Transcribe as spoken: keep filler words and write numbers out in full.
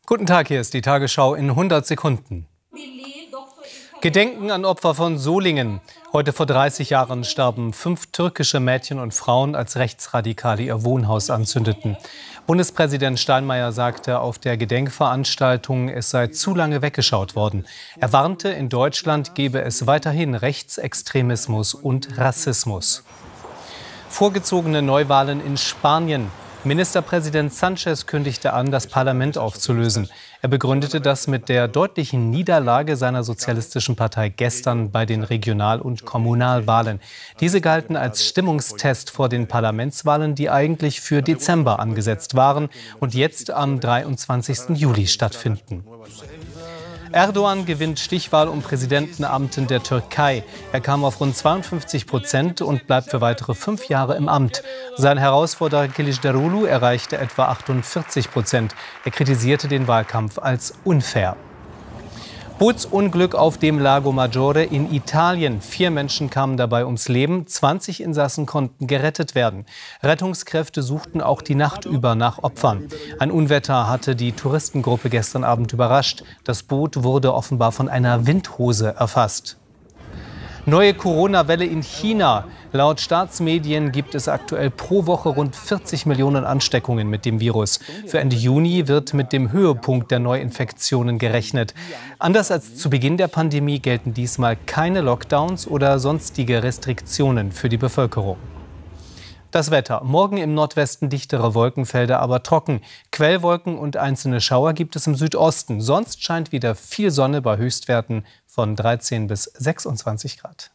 Guten Tag, hier ist die Tagesschau in hundert Sekunden. Gedenken an Opfer von Solingen. Heute vor dreißig Jahren starben fünf türkische Mädchen und Frauen, als Rechtsradikale ihr Wohnhaus anzündeten. Bundespräsident Steinmeier sagte auf der Gedenkveranstaltung, es sei zu lange weggeschaut worden. Er warnte, in Deutschland gebe es weiterhin Rechtsextremismus und Rassismus. Vorgezogene Neuwahlen in Spanien. Ministerpräsident Sánchez kündigte an, das Parlament aufzulösen. Er begründete das mit der deutlichen Niederlage seiner sozialistischen Partei gestern bei den Regional- und Kommunalwahlen. Diese galten als Stimmungstest vor den Parlamentswahlen, die eigentlich für Dezember angesetzt waren und jetzt am dreiundzwanzigsten Juli stattfinden. Erdogan gewinnt Stichwahl um Präsidentenamt in der Türkei. Er kam auf rund zweiundfünfzig Prozent und bleibt für weitere fünf Jahre im Amt. Sein Herausforderer Kılıçdaroğlu erreichte etwa achtundvierzig Prozent. Er kritisierte den Wahlkampf als unfair. Bootsunglück auf dem Lago Maggiore in Italien. Vier Menschen kamen dabei ums Leben, zwanzig Insassen konnten gerettet werden. Rettungskräfte suchten auch die Nacht über nach Opfern. Ein Unwetter hatte die Touristengruppe gestern Abend überrascht. Das Boot wurde offenbar von einer Windhose erfasst. Neue Corona-Welle in China. Laut Staatsmedien gibt es aktuell pro Woche rund vierzig Millionen Ansteckungen mit dem Virus. Für Ende Juni wird mit dem Höhepunkt der Neuinfektionen gerechnet. Anders als zu Beginn der Pandemie gelten diesmal keine Lockdowns oder sonstige Restriktionen für die Bevölkerung. Das Wetter. Morgen im Nordwesten dichtere Wolkenfelder, aber trocken. Quellwolken und einzelne Schauer gibt es im Südosten. Sonst scheint wieder viel Sonne bei Höchstwerten von dreizehn bis sechsundzwanzig Grad.